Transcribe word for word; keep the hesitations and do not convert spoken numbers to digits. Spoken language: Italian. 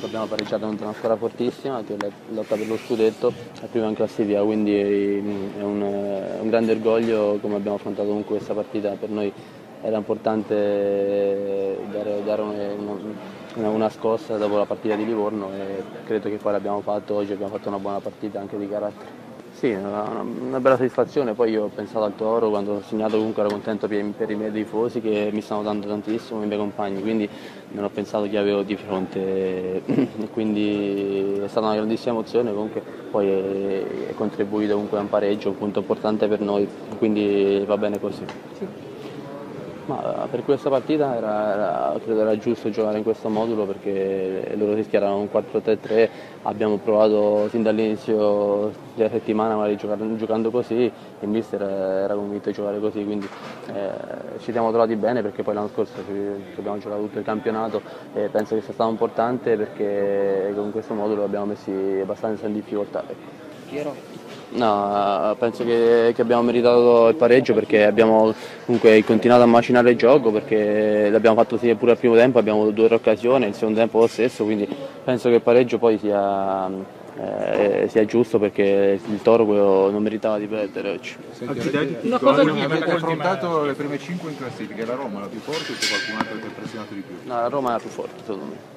abbiamo pareggiato contro una squadra fortissima che lotta per lo scudetto, è prima in classifica, quindi è un, è un grande orgoglio come abbiamo affrontato comunque questa partita. Per noi era importante dare, dare una, una scossa dopo la partita di Livorno e credo che poi l'abbiamo fatto. Oggi abbiamo fatto una buona partita anche di carattere. Sì, una, una bella soddisfazione. Poi io ho pensato al Toro, quando ho segnato comunque ero contento per, per i miei tifosi che mi stanno dando tantissimo, i miei compagni, quindi non ho pensato chi avevo di fronte e quindi è stata una grandissima emozione. Comunque poi è, è contribuito comunque a un pareggio, un punto importante per noi, quindi va bene così. Ma per questa partita era, era, credo era giusto giocare in questo modulo perché loro si schierano un quattro tre tre, abbiamo provato sin dall'inizio della settimana magari giocando, giocando così e il mister era convinto di giocare così, quindi eh, ci siamo trovati bene perché poi l'anno scorso ci abbiamo giocato tutto il campionato e penso che sia stato importante perché con questo modulo abbiamo messi abbastanza in difficoltà. Piero? No, penso che, che abbiamo meritato il pareggio perché abbiamo comunque continuato a macinare il gioco, perché l'abbiamo fatto sì pure al primo tempo, abbiamo avuto due o tre occasioni, il secondo tempo lo stesso, quindi penso che il pareggio poi sia, eh, sia giusto perché il Toro non meritava di perdere oggi. Senti, una cosa avete, avete affrontato le prime cinque in classifica, la Roma la più forte o c'è qualcun altro che ti ha impressionato di più? No, la Roma è la più forte secondo me.